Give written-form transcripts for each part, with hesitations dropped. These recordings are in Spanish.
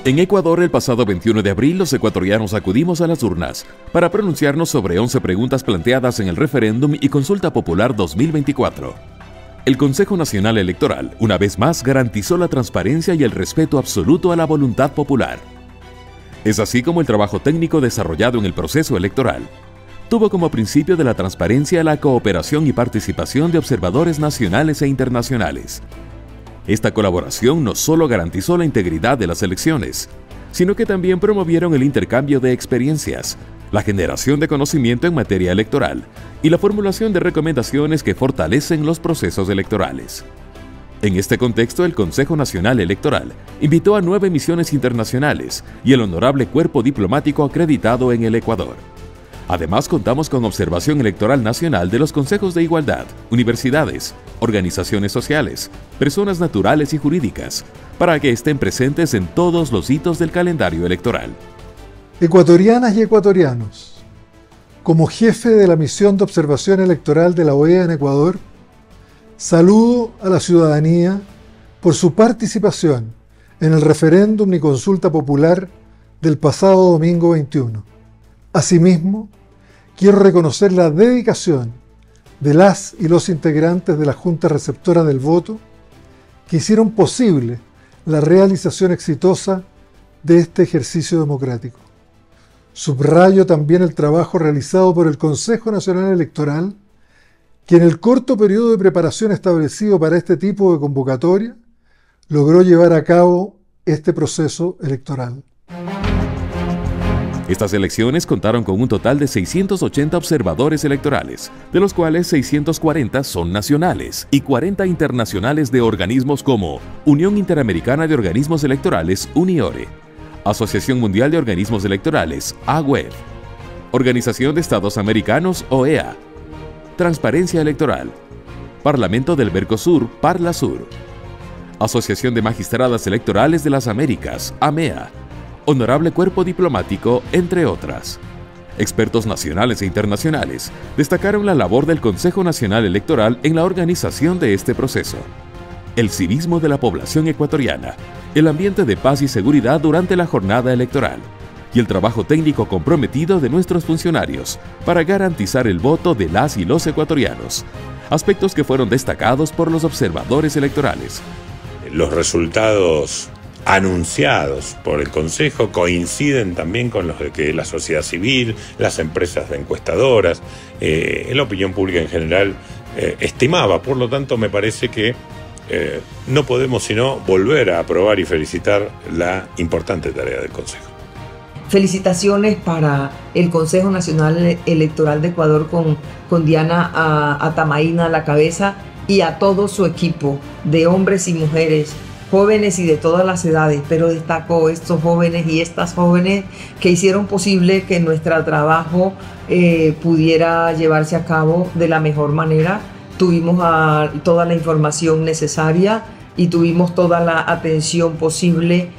En Ecuador, el pasado 21 de abril, los ecuatorianos acudimos a las urnas para pronunciarnos sobre 11 preguntas planteadas en el referéndum y consulta popular 2024. El Consejo Nacional Electoral, una vez más, garantizó la transparencia y el respeto absoluto a la voluntad popular. Es así como el trabajo técnico desarrollado en el proceso electoral tuvo como principio de la transparencia la cooperación y participación de observadores nacionales e internacionales. Esta colaboración no solo garantizó la integridad de las elecciones, sino que también promovieron el intercambio de experiencias, la generación de conocimiento en materia electoral y la formulación de recomendaciones que fortalecen los procesos electorales. En este contexto, el Consejo Nacional Electoral invitó a 9 misiones internacionales y el honorable cuerpo diplomático acreditado en el Ecuador. Además, contamos con observación electoral nacional de los consejos de igualdad, universidades, organizaciones sociales, personas naturales y jurídicas, para que estén presentes en todos los hitos del calendario electoral. Ecuatorianas y ecuatorianos, como jefe de la misión de observación electoral de la OEA en Ecuador, saludo a la ciudadanía por su participación en el referéndum y consulta popular del pasado domingo 21. Asimismo, quiero reconocer la dedicación de las y los integrantes de la Junta Receptora del Voto que hicieron posible la realización exitosa de este ejercicio democrático. Subrayo también el trabajo realizado por el Consejo Nacional Electoral, que en el corto periodo de preparación establecido para este tipo de convocatoria, logró llevar a cabo este proceso electoral. Estas elecciones contaron con un total de 680 observadores electorales, de los cuales 640 son nacionales y 40 internacionales de organismos como Unión Interamericana de Organismos Electorales, UNIORE, Asociación Mundial de Organismos Electorales, AGUER, Organización de Estados Americanos, OEA, Transparencia Electoral, Parlamento del Mercosur, Parlasur, Asociación de Magistradas Electorales de las Américas, AMEA, Honorable Cuerpo Diplomático, entre otras. Expertos nacionales e internacionales destacaron la labor del Consejo Nacional Electoral en la organización de este proceso, el civismo de la población ecuatoriana, el ambiente de paz y seguridad durante la jornada electoral y el trabajo técnico comprometido de nuestros funcionarios para garantizar el voto de las y los ecuatorianos, aspectos que fueron destacados por los observadores electorales. Los resultados anunciados por el Consejo coinciden también con los de que la sociedad civil, las empresas de encuestadoras, la opinión pública en general estimaba. Por lo tanto, me parece que no podemos sino volver a aprobar y felicitar la importante tarea del Consejo. Felicitaciones para el Consejo Nacional Electoral de Ecuador con Diana Atamaína a la cabeza y a todo su equipo de hombres y mujeres, jóvenes y de todas las edades, pero destaco estos jóvenes y estas jóvenes que hicieron posible que nuestro trabajo pudiera llevarse a cabo de la mejor manera. Tuvimos toda la información necesaria y tuvimos toda la atención posible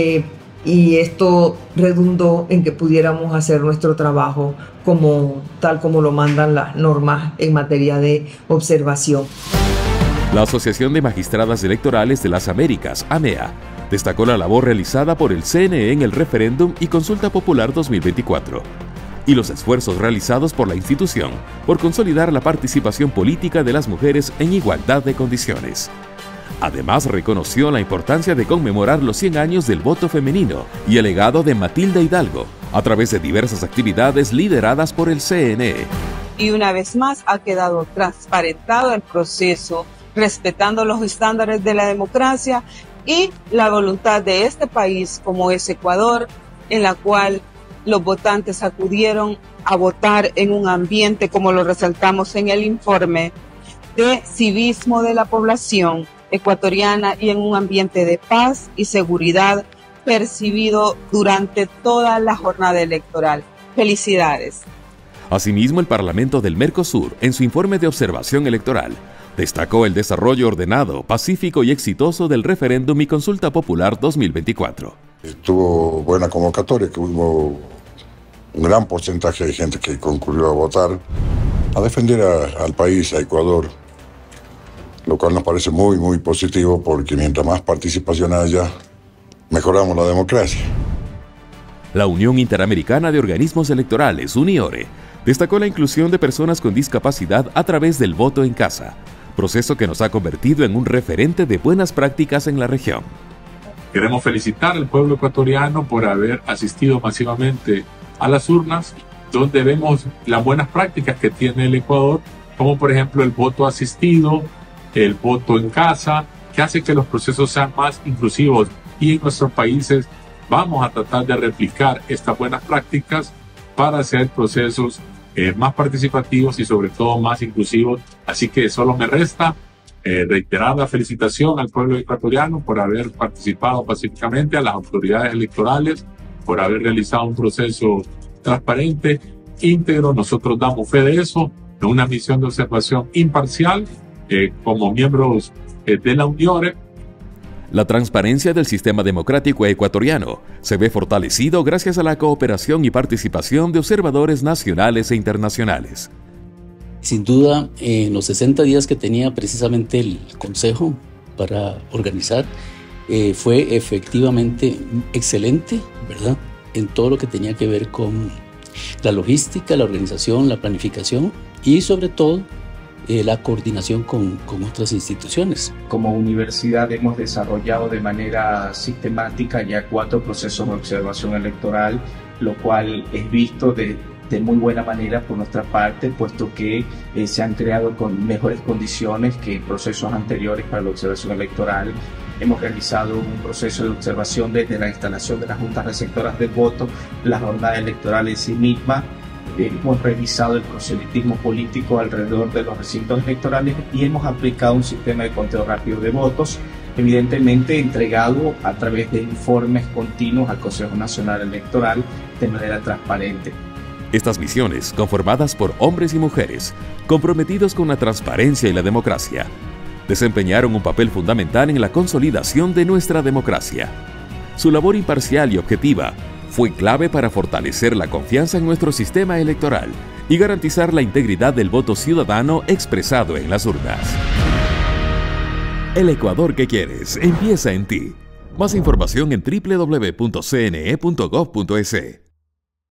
y esto redundó en que pudiéramos hacer nuestro trabajo tal como lo mandan las normas en materia de observación. La Asociación de Magistradas Electorales de las Américas, AMEA, destacó la labor realizada por el CNE en el referéndum y consulta popular 2024 y los esfuerzos realizados por la institución por consolidar la participación política de las mujeres en igualdad de condiciones. Además, reconoció la importancia de conmemorar los 100 años del voto femenino y el legado de Matilda Hidalgo a través de diversas actividades lideradas por el CNE. Y una vez más ha quedado transparentado el proceso, respetando los estándares de la democracia y la voluntad de este país, como es Ecuador, en la cual los votantes acudieron a votar en un ambiente, como lo resaltamos en el informe, de civismo de la población ecuatoriana y en un ambiente de paz y seguridad percibido durante toda la jornada electoral. Felicidades. Asimismo, el Parlamento del Mercosur, en su informe de observación electoral, destacó el desarrollo ordenado, pacífico y exitoso del referéndum y consulta popular 2024. Tuvo buena convocatoria, que hubo un gran porcentaje de gente que concurrió a votar, a defender al país, a Ecuador, lo cual nos parece muy, muy positivo, porque mientras más participación haya, mejoramos la democracia. La Unión Interamericana de Organismos Electorales, UNIORE, destacó la inclusión de personas con discapacidad a través del voto en casa, proceso que nos ha convertido en un referente de buenas prácticas en la región. Queremos felicitar al pueblo ecuatoriano por haber asistido masivamente a las urnas, donde vemos las buenas prácticas que tiene el Ecuador, como por ejemplo el voto asistido, el voto en casa, que hace que los procesos sean más inclusivos, y en nuestros países vamos a tratar de replicar estas buenas prácticas para hacer procesos más participativos y sobre todo más inclusivos. Así que solo me resta reiterar la felicitación al pueblo ecuatoriano por haber participado pacíficamente, a las autoridades electorales por haber realizado un proceso transparente, íntegro. Nosotros damos fe de eso, de una misión de observación imparcial como miembros de la UNIORE. La transparencia del sistema democrático ecuatoriano se ve fortalecido gracias a la cooperación y participación de observadores nacionales e internacionales. Sin duda, en los 60 días que tenía precisamente el Consejo para organizar, fue efectivamente excelente, ¿verdad? En todo lo que tenía que ver con la logística, la organización, la planificación y sobre todo la coordinación con otras instituciones. Como universidad hemos desarrollado de manera sistemática ya 4 procesos de observación electoral, lo cual es visto de muy buena manera por nuestra parte, puesto que se han creado con mejores condiciones que procesos anteriores para la observación electoral. Hemos realizado un proceso de observación desde la instalación de las juntas receptoras del voto, la jornada electoral en sí misma. Hemos revisado el proselitismo político alrededor de los recintos electorales y hemos aplicado un sistema de conteo rápido de votos, evidentemente entregado a través de informes continuos al Consejo Nacional Electoral de manera transparente. Estas misiones, conformadas por hombres y mujeres, comprometidos con la transparencia y la democracia, desempeñaron un papel fundamental en la consolidación de nuestra democracia. Su labor imparcial y objetiva fue clave para fortalecer la confianza en nuestro sistema electoral y garantizar la integridad del voto ciudadano expresado en las urnas. El Ecuador que quieres empieza en ti. Más información en www.cne.gov.es.